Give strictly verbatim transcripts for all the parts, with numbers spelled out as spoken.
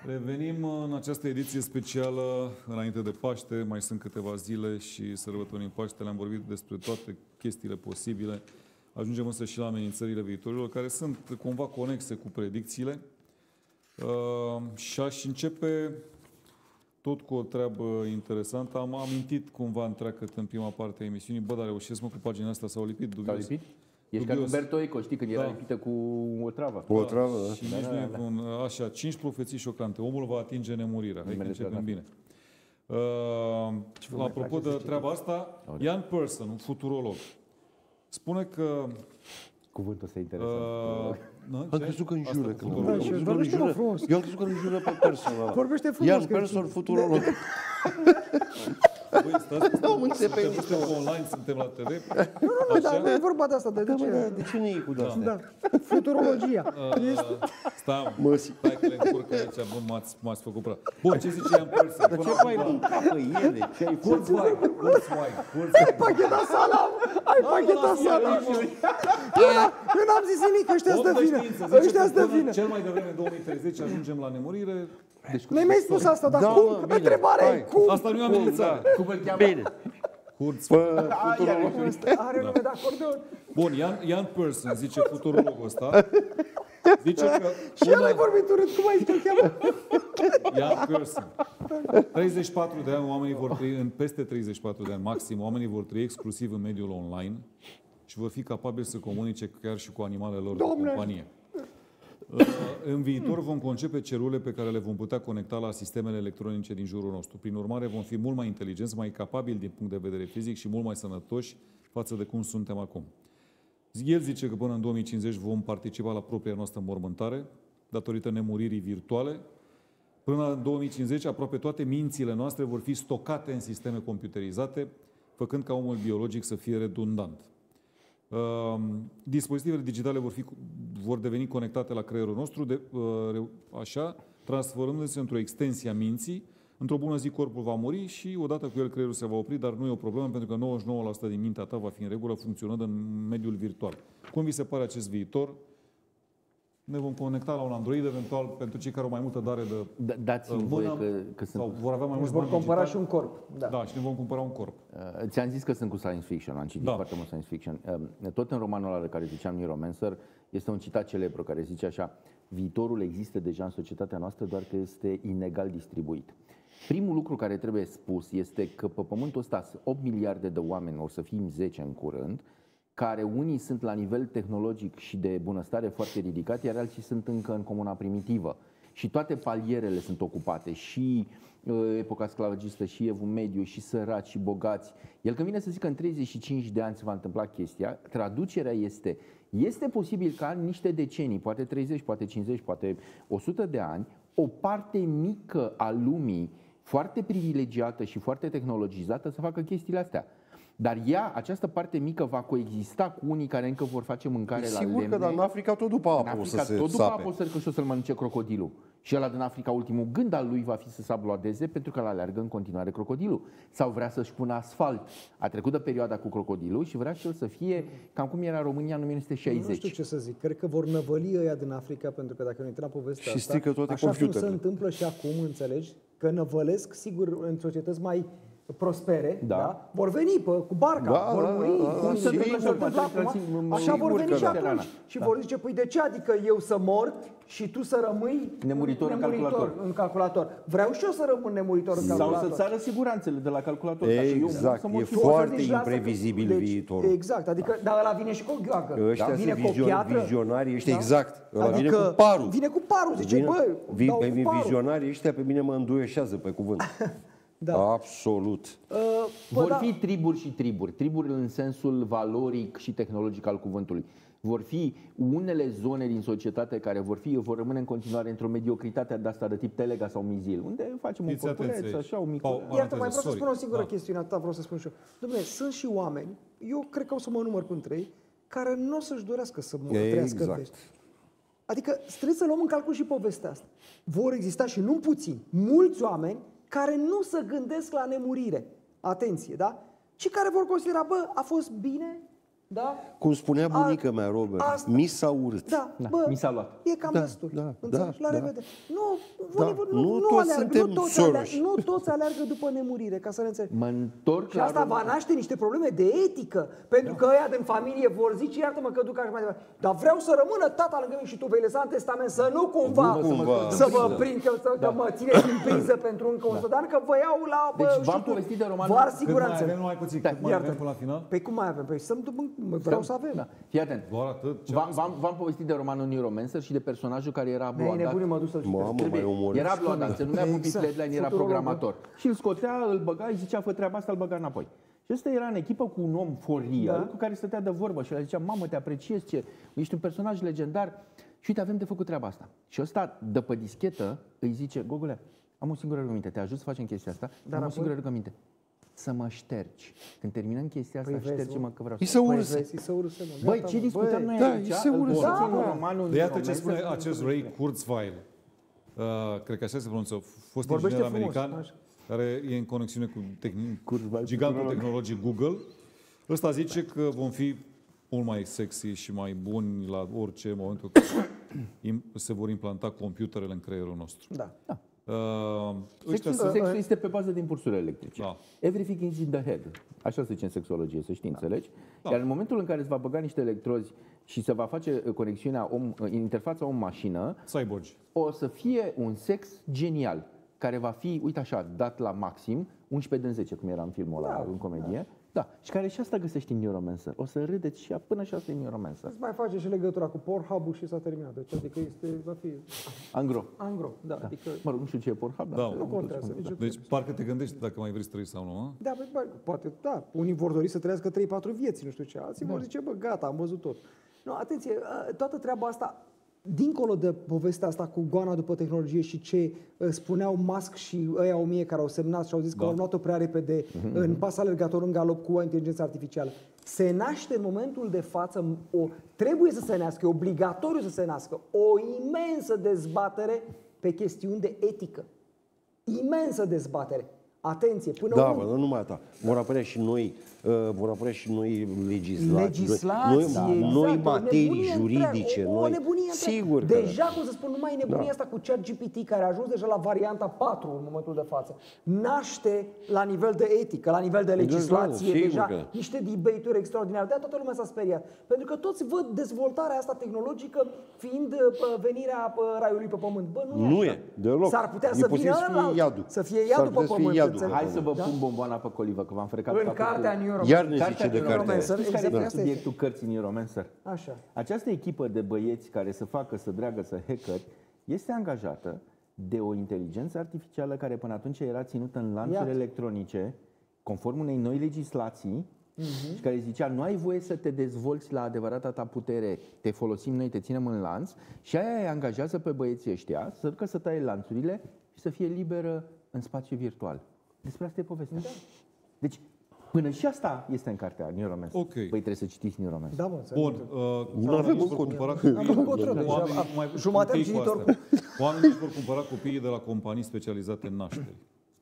Revenim în această ediție specială înainte de Paște. Mai sunt câteva zile și sărbătorim Paște. Le-am vorbit despre toate chestiile posibile. Ajungem însă și la amenințările viitorilor, care sunt cumva conexe cu predicțiile. Uh, și aș începe tot cu o treabă interesantă. Am amintit cumva întreagăt în prima parte a emisiunii. Bă, dar reușesc mă cu pagina asta, s-au lipit dubios. S-au lipit? Ești ca Umberto Eco, știi, când era da. lipită cu o travă. Cu o travă, da. da. Și da, nici da, nu e da. un, așa, cinci profeții șocante. Omul va atinge nemurirea. Hai că începem bine. Uh, apropo de treaba asta, Ian Pearson, un futurolog, spune că... Cuvântul ăsta e interesant. Uh, am crezut că înjură. Că da, și vorbește mă frumos. Eu am crezut că înjură pe Pearson. Vorbește frumos. Ian Pearson, futurolog. Băi, stați, suntem, suntem online, suntem la T V. Nu, nu, nu, dar nu e vorba de asta. De, de, ce? de ce ne iei cu de-asta? Da. Futurologia. Uh, stai, stai că le încurc aici, bă, m-ați făcut prea. Bun, ce zice Ian Pearson? Dar ce mai în capă ele? Ce ai făcut? Kurzweil, Kurzweil, Ai pachetat salam! Ai pachetat salam! Eu n-am zis nimic, ăștia stă vină. Ăștia stă vină. Cel mai devreme în două mii treizeci ajungem la nemurire. Deci, nu-i mai spus asta, dar cum? Întrebarea e cum? Asta nu e amenințare. Cum îl cheamă? Bine. Kurzweil. Are nume de acordeon. Bun, Ian, Ian Pearson zice, futurologul ăsta, zice că... Și el ai vorbit urât, cum ai zis că îl cheamă? Ian Pearson. treizeci și patru de ani, oamenii vor trăi, în peste treizeci și patru de ani maxim, oamenii vor trăi exclusiv în mediul online și vor fi capabili să comunice chiar și cu animalele lor de companie. În viitor vom concepe celule pe care le vom putea conecta la sistemele electronice din jurul nostru. Prin urmare, vom fi mult mai inteligenți, mai capabili din punct de vedere fizic și mult mai sănătoși față de cum suntem acum. El zice că până în două mii cincizeci vom participa la propria noastră înmormântare, datorită nemuririi virtuale. Până în două mii cincizeci, aproape toate mințile noastre vor fi stocate în sisteme computerizate, făcând ca omul biologic să fie redundant. Uh, dispozitivele digitale vor, fi, vor deveni conectate la creierul nostru, de, uh, așa, transformându-se într-o extensie a minții. Într-o bună zi corpul va muri și odată cu el creierul se va opri, dar nu e o problemă pentru că nouăzeci și nouă la sută din mintea ta va fi în regulă, funcționând în mediul virtual. Cum vi se pare acest viitor? Ne vom conecta la un Android, eventual, pentru cei care au mai multă dare de Dați-mi voie că, că sunt... Sau vor avea mai mulți vor cumpăra și un corp. Da. da, și ne vom cumpăra un corp. Uh, ți-am zis că sunt cu science fiction, am citit da. foarte mult science fiction. Uh, tot în romanul ăla de care ziceam, Neuromancer, este un citat celebru care zice așa: viitorul există deja în societatea noastră, doar că este inegal distribuit. Primul lucru care trebuie spus este că pe pământul ăsta opt miliarde de oameni, o să fim zece în curând, care unii sunt la nivel tehnologic și de bunăstare foarte ridicat, iar alții sunt încă în comuna primitivă. Și toate palierele sunt ocupate, și uh, epoca sclavagistă, și evul mediu, și săraci, și bogați. El când vine să zică că în treizeci și cinci de ani se va întâmpla chestia, traducerea este, este posibil ca în niște decenii, poate treizeci, poate cincizeci, poate o sută de ani, o parte mică a lumii, foarte privilegiată și foarte tehnologizată, să facă chestiile astea. Dar ea, această parte mică, va coexista cu unii care încă vor face mâncare la lemne. Sigur că, dar în Africa tot după apă o să se tot după sape. apă o să și o să-l mănânce crocodilul. Și ăla din Africa, ultimul gând al lui va fi să sabloadeze, pentru că l-aleargă în continuare crocodilul. Sau vrea să-și pună asfalt. A trecut de perioada cu crocodilul și vrea și el să fie cam cum era România în o mie nouă sute șaizeci. Nu știu ce să zic. Cred că vor năvăli ăia din Africa, pentru că dacă ne intrăm povestea și asta, toate așa cum se computerele. întâmplă și acum, înțelegi? Că năvălesc, sigur, în societăți mai prospere, da. Da? Vor veni pe, cu barca, da, vor da, muri, da, cum da, se întâmplă sigur, acum, așa vor veni și da. atunci. Și da. vor zice, păi de ce? Adică eu să mor și tu să rămâi nemuritor, nemuritor în, calculator. în calculator. Vreau și eu să rămân nemuritor în calculator. Sau să-ți ară siguranțele de la calculator. Exact, eu e foarte imprevizibil deci, viitorul. Exact, adică, dar ăla vine și cu o gheoagă. Ăștia da? Vine sunt cu o piatră. vizionari, ăștia da? exact. Ăla adică vine cu parul. Vine cu parul, zice, vine, bă, vi, dau pe cu parul. vizionarii ăștia pe mine mă înduieșează pe cuvânt. Da. Absolut. Uh, vor da. fi triburi și triburi. Triburi în sensul valoric și tehnologic al cuvântului. Vor fi unele zone din societate care vor fi, vor rămâne în continuare într-o mediocritate de asta de tip Telega sau Mizil, unde facem un corpuleț, așa, o mică... Iată, mai vreau să spun o singură da. chestiune, atâta vreau să spun și eu. Dom'le, sunt și oameni, eu cred că o să mă număr între ei, care nu o să-și dorească să mă trăiască exact. pești. Adică trebuie să luăm în calcul și povestea asta. Vor exista și nu puțin, mulți oameni care nu se gândesc la nemurire. Atenție, da? Și care vor considera, bă, a fost bine Da? Cum spunea bunica mea, Robert, asta- mi s-a urât. Da, Da, bă, mi s-a luat. e cam Da, destul. da, Înțelegi? da, La da. revedere. Nu, Da, unii, nu, nu nu, toți aleargă, suntem nu, toți Soros. aleargă, nu toți aleargă după nemurire, ca să ne înțelegem. Mă întorc Și la asta va naște niște probleme de etică, pentru că ăia din familie vor zice, iartă-mă că duc așa mai departe, dar vreau să rămână tata lângă mine și tu vei lăsa în testament să nu cumva, Nu cumva. să vă prind, că, să, că mă țineți în priză pentru încă un an, că vă iau la... Bă, Deci v-am știu, povestit de romanul- Var Cât mai siguranță. avem, numai puțin, cât mai Iartă. avem până la final? Păi cum mai avem? Păi să vreau să avem. Da. Fii atent. Doar atât? Ce V-am, v-am, v-am povestit de romanul Neuromancer și de personajul care era Ne-ai bloadat. nebunit, mă duc să-l citesc. Mamă, Trebuie- mai omorât. Era bloadat, se numea Bobby Exact. Flatline, era Futurologul. programator. Și îl scotea, îl băga, îi zicea, fă treaba asta, îl băga înapoi. Și ăsta era în echipă cu un om for real, Da. cu care stătea de vorbă și el zicea, mamă, te apreciez, ce, ești un personaj legendar și uite, avem de făcut treaba asta. Și ăsta, de pe dischetă, îi zice, Gogule, am o singură rugăminte, te ajut să facem chestia asta, dar am o apoi- singură rugăminte, să mă ștergi. Când terminăm chestia asta, Păi vezi, ștergi-mă că vreau I să... se Păi urâse. vezi, să urâse, mă. Băi, Gata, ce mă. discutăm Băi, noi da, aici? îi se Îl urâse. povestim Da, în da. romanul De iată ce Neuromancer. spune acest Ray Kurzweil. Uh, cred că așa se pronunță. Fost Vorbește inginer frumos, american așa. care e în conexiune cu tehn- Kurzweil, gigantul futurolog. tehnologic Google. Ăsta zice că vom fi mult mai sexy și mai buni la orice în momentul când im- se vor implanta computerele în creierul nostru. Da. Uh, ăștia Sexul, sunt... sexul este pe bază de impulsuri electrice. Da. Everything is in the head. Așa se zice în sexologie, să știi, înțelegi? Da. Iar în momentul în care îți va băga niște electrozi și se va face uh, conexiunea om, uh, interfața om-mașină, Cyborgi. o să fie un sex genial, care va fi, uite așa, dat la maxim, unsprezece din zece, cum era în filmul ăla, Da, în comedie. Da. Și care și asta găsești în Neuromancer. O să râdeți și ea, până și asta e Neuromancer. Îți mai face și legătura cu Pornhub-ul și s-a terminat. Deci, adică este, va fi Angro. angro. Da, adică Mă rog, nu știu ce e Pornhub, dar... Da. nu contează. Nici Deci parcă te gândești dacă mai vrei să trăiești sau nu. A? Da, bă, bă, poate, da, unii vor dori să trăiască trei patru vieți, nu știu ce, alții vor zice, bă, gata, am văzut tot. Nu, atenție, toată treaba asta, dincolo de povestea asta cu goana după tehnologie și ce uh, spuneau Musk și ăia o mie care au semnat și au zis că Da. au luat-o prea repede în pas alergător în galop cu inteligența artificială, se naște în momentul de față, o, trebuie să se nască, e obligatoriu să se nască, o imensă dezbatere pe chestiuni de etică. Imensă dezbatere. Atenție, până Da, urmă- bă, nu numai asta. Vor apărea și noi, uh, vor apărea și noi legislații. Legislație, noi, exact, noi o materii nebunie juridice. întreagă, o, noi, o nebunie întreagă. sigur că Deja, cum să spun, nu mai e nebunia Da. asta cu ChatGPT, care a ajuns deja la varianta patru în momentul de față. Naște la nivel de etică, la nivel de legislație, sigur deja că. niște debate-uri extraordinare. De toată lumea s-a speriat. Pentru că toți văd dezvoltarea asta tehnologică fiind uh, venirea uh, raiului pe pământ. Bă, nu, Nu e, e, așa. deloc. S-ar putea E să posibil vină să fie ălalt, iadul. să fie S-ar iadul pe putea să fie pământ. iadul. înțelegi? Hai să vă Da? pun bomboana pe colivă, că v-am frecat În capul cartea cu- New York. Iar ne zice Cartea de cartea aia. Neuromancer. Știți care Exact, e asta este. subiectul cărții Neuromancer? Așa. Această echipă de băieți care să facă, să dreagă, să hackeri, este angajată de o inteligență artificială care până atunci era ținută în lanțuri Iată. electronice, conform unei noi legislații, și care zicea, nu ai voie să te dezvolți la adevărata ta putere, te folosim noi, te ținem în lanț, și aia îi angajează pe băieții ăștia să ducă să taie lanțurile și să fie liberă în spațiu virtual. Despre asta e povestea. Deci, până și asta este în cartea Neuromancer. Ok. Păi trebuie să citiți Neuromancer. Da, mă, Bun, înțeleg. uh, Nu avem oamenii își vor încotro. cumpăra Am copiii. încotro deja. Oamenii, mai, Jumate am închei cu citit astea. Oamenii își vor cumpăra copiii de la companii specializate în nașteri.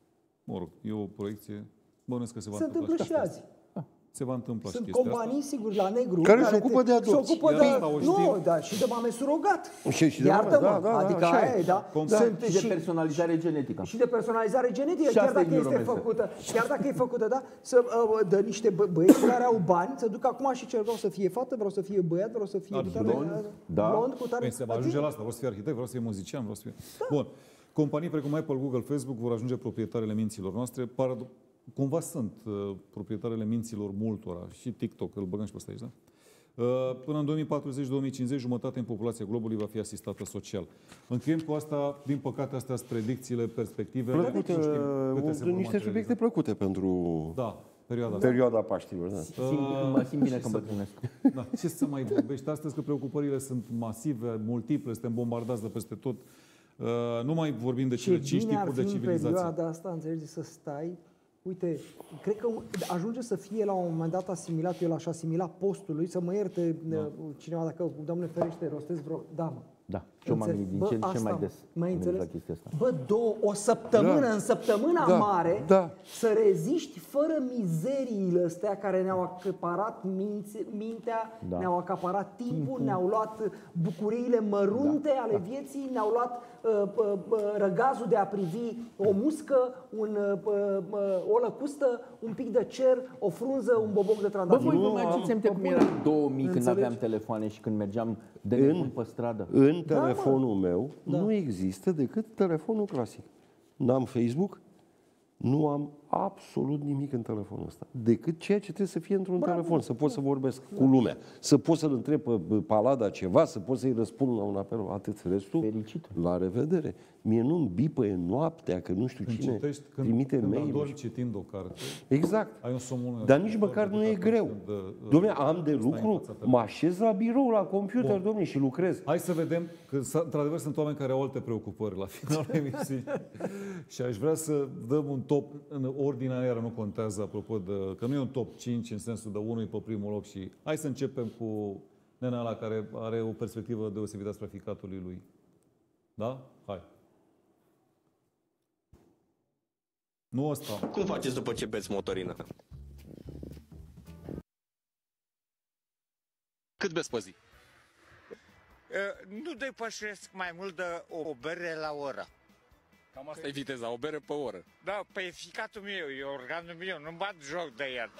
Mă rog, e o proiecție. Bănuiesc că se va Se întâmplă și chestia azi. asta. Se va întâmpla și Sunt chestia companii, sigur, la negru. Care se ocupă te- de adopții. Se ocupă Iar de, asta o nu, știm. da, și de mame surogat. Și- și de mame, Iartă-mă, da, da, da, adică așa aia e. e, da. Com- Sunt Și de personalizare genetică. și de personalizare genetică, Și chiar asta e dacă este Neuromancer. făcută, chiar dacă e făcută, da, să uh, dă niște bă, băieți care au bani, să duc acum și cer, vreau să fie fată, vreau să fie băiat, vreau să fie Ar cu fi tare, blond, da. blond, cu tare. Păi se va ajunge la asta, vreau să fie arhitect, vreau să fie muzician, vreau să fie... Bun. Companii precum Apple, Google, Facebook vor ajunge proprietarele minților noastre. Parad... Cumva sunt uh, proprietarele minților multora. Și TikTok, îl băgăm și pe ăsta aici, da? Uh, până în două mii patruzeci două mii cincizeci, jumătate din populația globului va fi asistată social. Încheiem cu asta, din păcate, astea sunt predicțiile, perspective. Plăcute, Nu știm câte se vor niște subiecte materializa. plăcute pentru Da, perioada asta. perioada Paștilor. Da. Simt, mă simt bine că îmbătrânesc. Da, ce să mai vorbești astăzi, că preocupările sunt masive, multiple, suntem bombardați de peste tot. Uh, nu mai vorbim de cele Ce cinci bine ar tipuri fi de în civilizație. perioada asta, înțelegi, să stai. Uite, cred că ajunge să fie la un moment dat asimilat, eu l-aș asimila postului, să mă ierte da. cineva dacă, Doamne ferește, rostez vreo... Da, mă. Da. Ciomagii din ce în ce mai des. Mai înțeles? La chestia asta. Bă, două, o săptămână, Da. în săptămâna Da, mare, da. să reziști fără mizeriile astea care ne-au acaparat minți, mintea, Da. ne-au acaparat timpul, ne-au luat bucuriile mărunte Da. ale vieții, ne-au luat uh, uh, uh, răgazul de a privi o muscă, un, uh, uh, o lăcustă, un pic de cer, o frunză, un boboc de Bă, trandafir. voi vă Nu mai am- aduceți aminte cum era două mii când Înțelegi? aveam telefoane și când mergeam de nebun pe stradă? În Da, mă. telefonul meu nu există decât telefonul clasic. N-am Facebook, nu am absolut nimic în telefonul ăsta. Decât ceea ce trebuie să fie într-un telefon, să pot să vorbesc cu lumea, să pot să-l întreb pe Palada ceva, să pot să-i răspund la un apel, atât. Restul, Fericit. la revedere. Mie nu-mi bipăie noaptea, că nu știu Când cine citești, când, trimite când mail. adormi citind o carte, Exact. ai un somn... Dar nici măcar nu e greu. Când, uh, Dom'le, am de stai în lucru, fața telefonului. mă așez la birou, la computer, Bun. dom'le, și lucrez. Hai să vedem că, s- într-adevăr, sunt oameni care au alte preocupări la finalul emisiunii. Și aș vrea să dăm un top în ordinea iară, nu contează, apropo de... Că nu e un top cinci în sensul de unul e pe primul loc și... Hai să începem cu nena ăla care are o perspectivă deosebită asupra ficatului lui. Da? Hai. Nu ăsta. Cum faceți după ce beți motorină? Cât beți pe zi? Nu depășesc mai mult de o bere la oră. Cam asta e viteza, o bere pe oră. Da, pe ficatul meu, e organul meu, nu bat joc de el.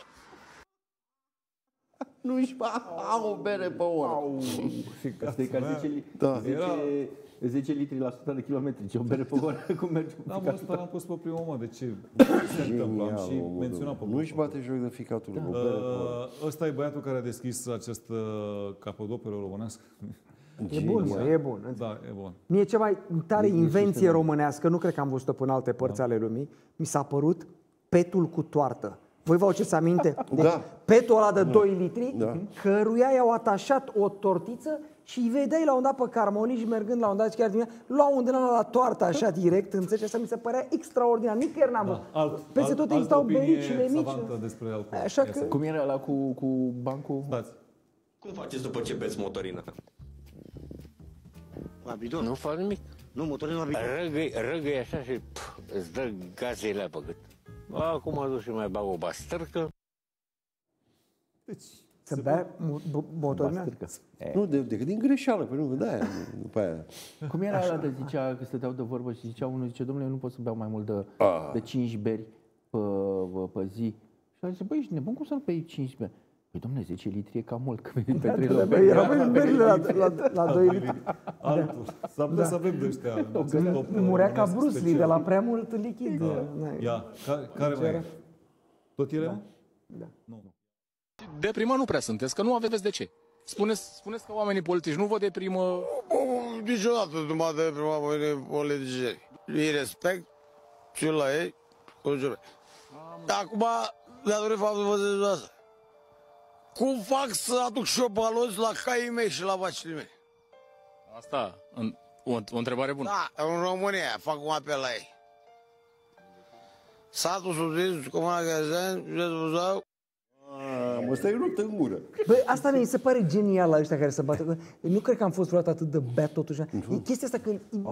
Nu-și am o bere pe oră. Asta e ca zece, li- Da. zece, zece litri la sută de kilometri. Ce o bere pe oră, cum merge Da, cu mă, ăsta l-am pus pe primul mă. De ce? Se întâmplă, am și omul, menționat pe Nu-și bate joc de ficatul lui. Uh, ăsta e băiatul care a deschis această capodoperă românească. E bun, mă, e bun. Da, e bun. Mie cea mai tare invenție românească, nu cred că am văzut-o până în alte părți ale lumii, mi s-a părut petul cu toartă. Voi vă aduceți aminte? Deci, Da. petul ăla de doi litri, Da. căruia i-au atașat o tortiță și îi vedeai la un dat pe carmonici mergând la un dat chiar dimineața, luau undeva la toartă așa direct, înțelegi? Asta mi se părea extraordinar. Nicăieri n-am văzut. Alt, Peste alt, tot altă existau opinie bericile mici. savantă despre alcool. Așa Ia că- să- Cum era ăla cu, cu bancul? Stați. Cum faceți după ce beți motorină? La bidon. Nu fac nimic. Nu, motorină la bidon. Răgăi, răgăi așa și pf, îți dă gazele pe gât. Acum mă duc și mai bag o bastărcă. Deci, Să bea motorina? Bastârcă. E. Nu, de, decât din greșeală, pe nu, de-aia, după aia. Cum era ăla de zicea, că stăteau de vorbă și zicea unul, zice, domnule, eu nu pot să beau mai mult de, de cinci beri pe, pe, pe zi. Și a zis, băi, ești nebun, cum să nu bei cinci beri? Păi, domnule, zece litri e cam mult, că veni pe trei la beri. Erau berile la, la, la doi litri. altul. S-ar putea să avem de ăștia. Murea ca Bruce Lee de la prea mult lichid. Da. Ia, care, care mai e? Tot ele? Da. Nu. Deprimă nu prea sunteți, că nu aveți de ce. Spuneți, spuneți că oamenii politici nu vă deprimă. Niciodată nu m-a deprimat pe mine politicieni. Îi respect și la ei. Acum, datorită faptul vă zic asta. Cum fac să aduc șopalozi la caii mei și la vacile mei? Asta, în, o, o întrebare bună. Da, în România fac un apel la ei. Satul Sudis, Comuna Gazan, județul Buzău. Mă, stai rupt în gură. Băi, asta mi se pare genial la ăștia care se bată. Nu cred că am fost vreodată atât de beat totuși. E chestia asta că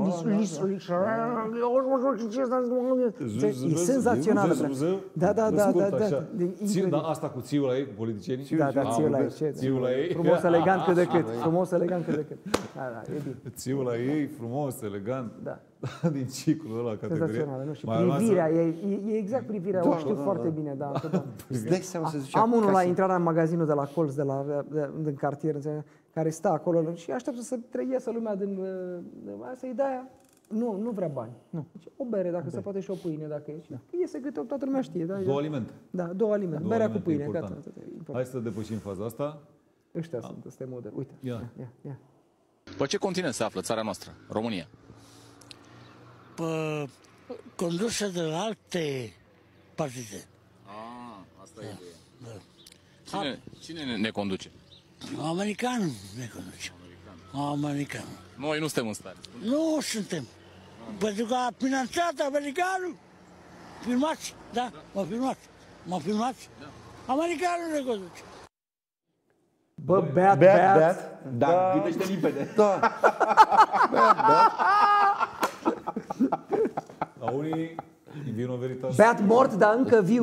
e senzațională. Da, da, da, da, da. Da, asta cu țiul la ei, cu politicienii? Da, da, țiul la ei. Țiul la ei. Frumos, elegant cât de cât. Frumos, elegant cât de cât. Da, da, e bine. Țiul la ei, frumos, elegant. Da. Din ciclul ăla, categorie. Senzațională, nu știu. Mai rămas- Privirea, e, e exact privirea, o știu foarte bine, da. întotdeauna. Îți dai seama să zicea Am unul la casă. intrarea în magazinul de la colț, de la, de, din cartier, înțeleg, care stă acolo și așteaptă să iasă lumea din... De, să-i dea... Nu, nu vrea bani. Nu. Deci, o bere, dacă se poate, și o pâine, dacă e. Că iese câte o, toată lumea știe. Da? Două alimente. Da, două alimente. Două Berea cu alimente, pâine, important. gata. Important. Hai să depășim faza asta. Ăștia sunt, ăsta e model. Uite. Ia. Ia, ia. Pe ce continent se află țara noastră, România? Pe, condusă de alte partide. Ah, asta e ideea. Cine, cine ne, ne conduce? Americanul ne conduce. Americanul. Noi nu suntem în stare. Nu suntem. Pentru că a finanțat americanul. Filmați, da, mă filmați. Mă filmați? Americanul ne conduce. Bă, beat, Beat, beat. beat. Da, gândește limpede. Da. La unii in vino veritas. Beat mort, dar încă viu.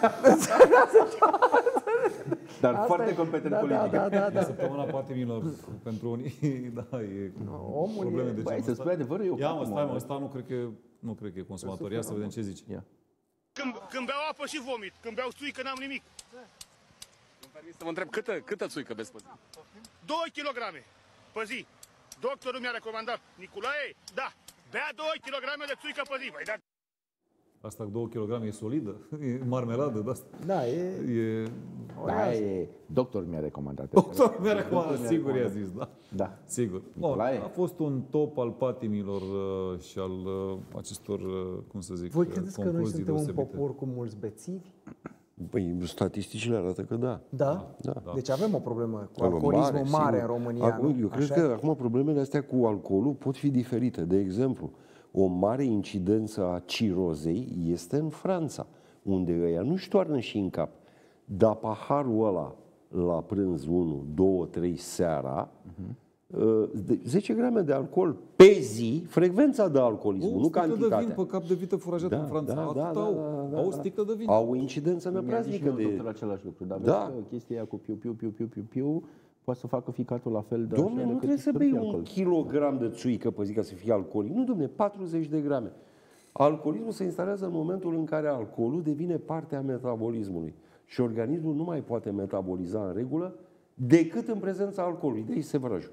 Dar Asta foarte e. competent Da, politic. da, da, da, da. Săptămâna patimilor pentru unii, da, e Omul probleme e- de Băi, genul să ăsta. spui adevărul, eu Ia mă, patim, stai mă. mă, ăsta nu cred că nu cred că e consumator. Ia să vedem ce zice. Ia. Când, când beau apă și vomit, când beau țuică n-am nimic. Îmi permis să vă întreb, câtă, câtă țuică beți pe zi? doi kilograme pe zi. Doctorul mi-a recomandat, Nicolae, da, bea doi kilograme de țuică pe zi. Băi, da. Asta cu două kilograme e solidă, e marmeladă de asta. Da, e... E... Da, e, doctor mi-a recomandat. Doctor mi-a recomandat, sigur i-a zis, da. Da. Sigur. Nicolae? Bun, a fost un top al patimilor uh, și al uh, acestor, uh, cum să zic, Voi uh, credeți că noi concluzii suntem un deosebite. popor cu mulți bețivi? Păi, statisticile arată că da. Da? Da. Deci avem o problemă cu În alcoolismul mare, sigur. în România. Acum, nu? eu cred Așa că e? acum problemele astea cu alcoolul pot fi diferite. De exemplu, o mare incidență a cirozei este în Franța, unde ăia nu-și toarnă și în cap. Dar paharul ăla la prânz unu, doi, trei seara, uh-huh. zece grame de alcool pe zi, frecvența de alcoolism, O nu sticlă de vin cantitatea. pe cap de vită furajată în Franța. Atât au. Au o sticlă de vin. Au o incidență Mi-a zis și năpraznică meu de... doctor același lucru, dar Da. vezi că chestia aia cu piu, piu, piu, piu, piu, piu, poate să facă ficatul la fel de Domne, așa nu decât trebuie să să bei fie un alcool. kilogram de țuică pe zi ca să fie alcoolic. Nu, domne, patruzeci de grame. Alcoolismul se instalează în momentul în care alcoolul devine parte a metabolismului. Și organismul nu mai poate metaboliza în regulă decât în prezența alcoolului. De aici sevrajul.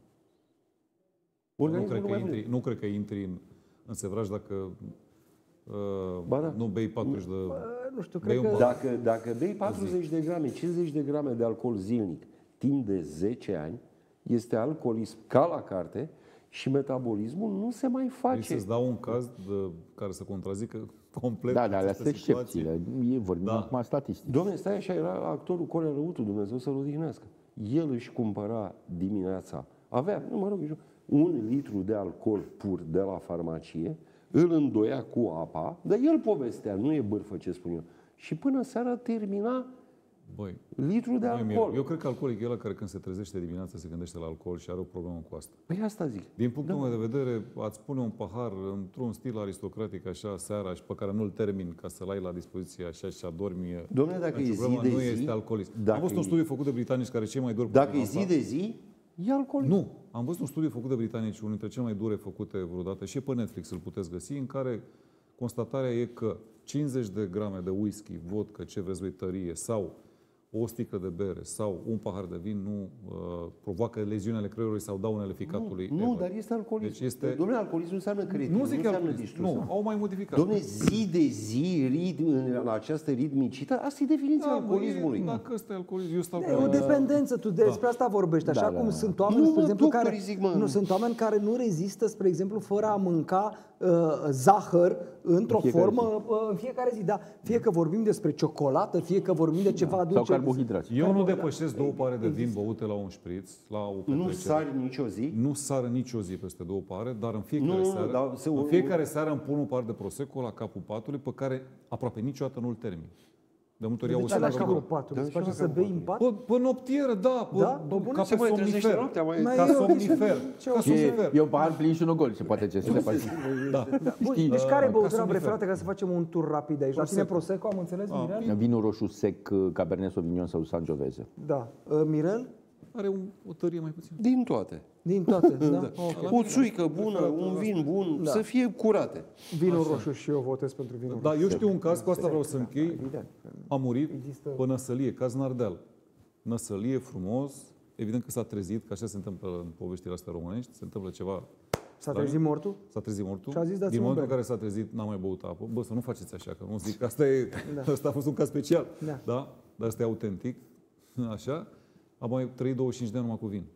Nu Organismul cred, nu că mai intri, nu cred că intri în, în sevraj dacă uh, Ba da. nu bei patruzeci de... Nu știu, bei cred un că... pahar. Dacă, dacă bei patruzeci de grame, cincizeci de grame de alcool zilnic timp de zece ani, este alcoolism ca la carte și metabolismul nu se mai Vrei face. să-ți dau un caz de, care să contrazică complet Da, dar alea această sunt situație? excepțiile. E vorbim Da. acum statistic. Dom'le, stai așa, era actorul Corea Răutu, Dumnezeu să-l odihnească. El își cumpăra dimineața, avea, nu mă rog, un litru de alcool pur de la farmacie, îl îndoia cu apa, dar el povestea, nu e bârfă ce spun eu. Și până seara termina Băi, litru de nu e mie. alcool. Eu cred că alcoolic e ăla care când se trezește dimineața se gândește la alcool și are o problemă cu asta. Păi asta zic. Din punctul meu de vedere, ați pune un pahar într-un stil aristocratic așa seara și pe care nu-l termin ca să-l ai la dispoziție așa și adormi. Dom'le, dacă e zi problema de nu zi, este alcoolism. dacă Am văzut un e- studiu făcut de britanici care cei mai dor pe Dacă e tema zi asta. de zi, e alcool. Nu. Am văzut un studiu făcut de britanici, unul dintre cele mai dure făcute vreodată, și pe Netflix îl puteți găsi, în care constatarea e că cincizeci de grame de whisky, vodka, ce vreți voi, tărie, sau o sticlă de bere sau un pahar de vin nu uh, provoacă leziuni ale creierului sau daunele ficatului. Nu, ever. dar este alcoolism. Deci este... Dom'le, alcoolismul înseamnă cretin, Nu zic că înseamnă alcoolism. distrus. Nu, au mai modificat. Dom'le, zi de zi, ritm, în această ritmicită, asta e definiția Da, alcoolismului. băi, dacă ăsta e alcoolism, eu stau E o dependență, tu despre asta vorbești, așa Da, cum da. sunt oameni, Nu, spre mă, exemplu, care doctorii zic, mă. nu sunt oameni care nu rezistă, spre exemplu, fără a mânca uh, zahăr într-o În fiecare formă uh, în fiecare zi, da. Fie că vorbim despre ciocolată, fie că vorbim de ceva dulce. Sau carbohidrați. Eu nu depășesc două pahare de vin băute la un șpriț, la o Nu petrecere. sari nicio zi. Nu sară nicio zi peste două pahare, dar în fiecare Nu, nu, seară, dar se- în fiecare seară îmi pun un pahar de prosecco la capul patului, pe care aproape niciodată nu-l termin. De multe ori De iau ce o la singură capul gură. patului? Da, Îți place și să la bei capul în pat? Pe, pe noptieră, da, pe, Da? pe, Bă, ca se pe mai trezește somnifer. noaptea, mai- Mai Ca e- somnifer. Ce Ca o somnifer. E, e un pahar plin și unul gol. Ce poate ce se poate. Da. Bun, deci care e băutura somnifer. preferată ca să facem un tur rapid aici? La tine Prosecco, am înțeles, Mirel? Vinul roșu sec, Cabernet Sauvignon sau Sangiovese. Da. Uh, Mirel? Are un, o tărie mai puțin. Din toate. Din toate, da? Ok. O țuică bună, un vin bun, Da. să fie curate. Vinul roșu și eu votez pentru vinul roșu. Da, eu știu un caz, cu asta vreau să închei. Evident. A murit Există- pe năsălie, caz în Ardeal. Năsălie, frumos, evident că s-a trezit, că așa se întâmplă în poveștile astea românești, se întâmplă ceva. S-a trezit mortul? S-a trezit mortul. Și a zis, dați-mi Din un momentul în ber. care s-a trezit, n-a mai băut apă. Bă, să nu faceți așa, că nu zic că asta e, asta a fost un caz special. Da. Da? Dar asta e autentic. Așa. A mai trăit douăzeci și cinci de ani numai cu vin.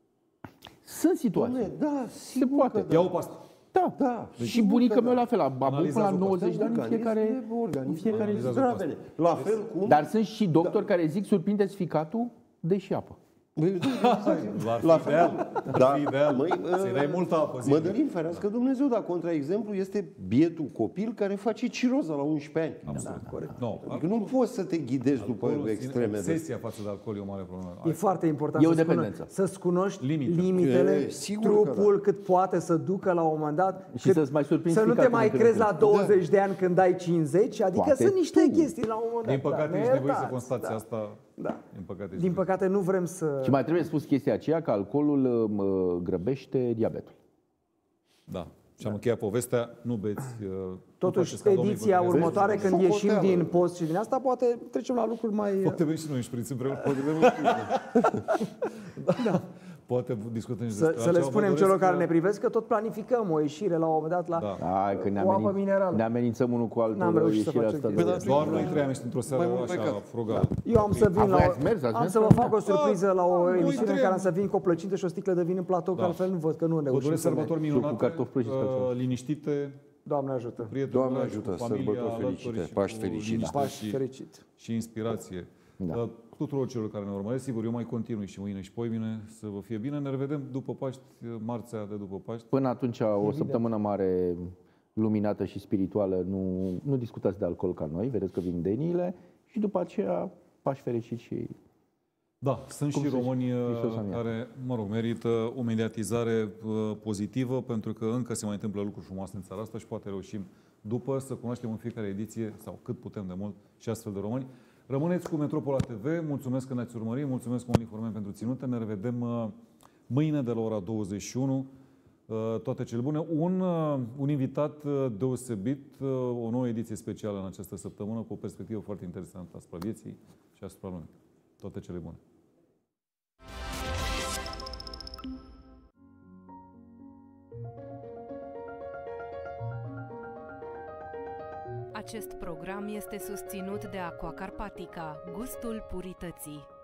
Sunt situații. Dom'le, da, Se sigur poate. că da. Ia o pastă. Da. Da, Și sigur bunica că mea da. la fel, a băut până la Analizează nouăzeci de ani în fiecare, în fiecare zi. Analizează Zdravele. La fel cum... Dar sunt și doctori care zic surprindeți ficatul, dă și apă. La fel. Da, ideal. măi, Să-i dai multă apă. zi. Mădălin, ferească Dumnezeu, dar contra-exemplu este bietul copil care face ciroză la unsprezece ani. Absolut. Corect. No, Adică nu poți să te ghidezi după extreme. Obsesia față de alcool e o mare problemă. E foarte important E o să-ți dependență. cuno- să-ți cunoști Limite. limitele, E, sigur că trupul, cât poate să ducă la un moment dat. Și cât- să-ți mai surprinzi Să nu te ficatul mai din când crezi în la când. douăzeci de ani când ai cincizeci, adică Poate sunt niște tu. chestii la un moment dat. Din păcate, da, ești ne nevoit să iertați, constați da. asta. Da. Din păcate. Din păcate nu vrem să... Și mai trebuie spus chestia aceea că alcoolul mă, grăbește diabetul. Da. Și am încheiat povestea, nu beți. uh, nu Totuși, faceți ca domnii ediția Băgăreanu. următoare, când Socoteală. ieșim din post și din asta, poate trecem la lucruri mai... Poate veni și noi în șpriț împreună. Da. Poate discutăm și Să, despre să le altceva. spunem Vă celor doresc care ne privesc că tot planificăm o ieșire la un moment dat la Da. Hai că ne, o apă amenin, minerală. ne amenințăm unul cu altul. N-am reușit să ieșirea facem asta chestia de- Păi, dar Doar noi trei am ieșit într-o seară Mai mult așa plecat. frugală. Eu am să vin A, la voi o, ați mers? Ați am mers să vă la fac o surpriză la o noi emisiune în trei care am- am să vin cu o plăcintă și o sticlă de vin în platou, că Da. altfel nu văd că nu ne Vă reușim doresc să ne... sărbători Și cu minunate, cartofi prăjiți pe uh, altceva. liniștite, Doamne ajută! prieteni, Doamne dragi, ajută, cu familia, sărbători alături fericite, și Paști cu fericite. liniște Paști și- fericit! și inspirație. Da. Uh, Tuturor celor care ne urmăresc, sigur, eu mai continui și mâine și poimine, să vă fie bine. Ne revedem după Paști, marțea de după Paști. Până atunci, o săptămână mare, luminată și spirituală, nu, nu discutați de alcool ca noi, vedeți că vin deniile și după aceea Pași fericiți și... Da, sunt Cum și se zice? români uh, Hristos a înviat. care, mă rog, merită o mediatizare uh, pozitivă, pentru că încă se mai întâmplă lucruri frumoase în țara asta și poate reușim după să cunoaștem în fiecare ediție, sau cât putem de mult, și astfel de români. Rămâneți cu Metropola T V, mulțumesc că ne-ați urmărit, mulțumesc cu Uniformen pentru ținute, ne revedem uh, mâine de la ora douăzeci și unu. Uh, toate cele bune. Un, uh, un invitat uh, deosebit, uh, o nouă ediție specială în această săptămână, cu o perspectivă foarte interesantă asupra vieții și asupra lumii. Toate cele bune. Acest program este susținut de Aqua Carpatica, gustul purității.